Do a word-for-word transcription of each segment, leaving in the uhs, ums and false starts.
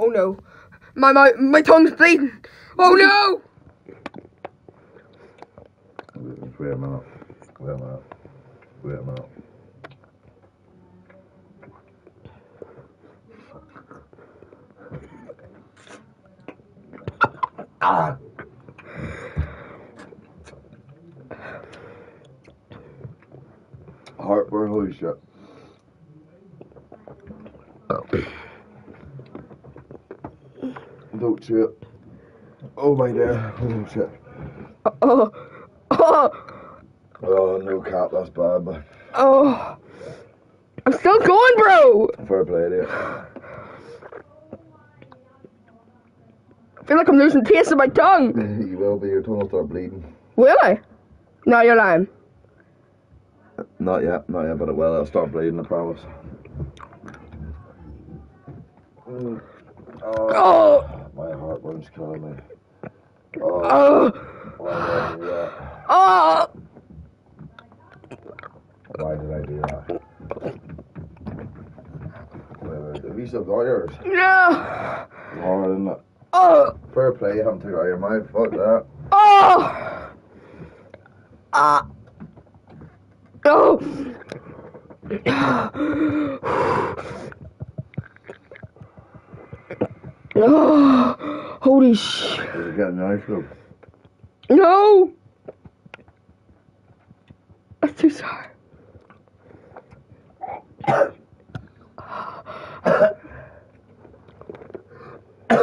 Oh no. My, my, my tongue's bleeding. Oh no! Wait a minute. Wait a minute. Wait a minute. Ah! Heartburn, holy shit. Don't chew it. Oh my god, oh shit. Oh, oh, Oh, no cap, that's bad, but. oh. I'm still going, bro. Fair play to you. I feel like I'm losing taste in my tongue. You will be, your tongue will start bleeding. Will I? No, you're lying. Not yet, not yet, but it will. It'll start bleeding, I promise. Mm. Oh, Oh. My heartburn's killing me. Oh. Oh. Why did I do that? Oh. Why did I do that? Wait, have you still got yours? No. Hard, isn't it? Oh. Fair play, you haven't took it out of your mouth. Fuck that. Oh. Ah. Oh. Oh. Holy sh. Is it getting nice, though? No. I'm too sorry.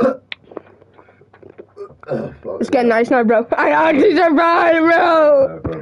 It's getting nice now, bro. I got to survive, bro.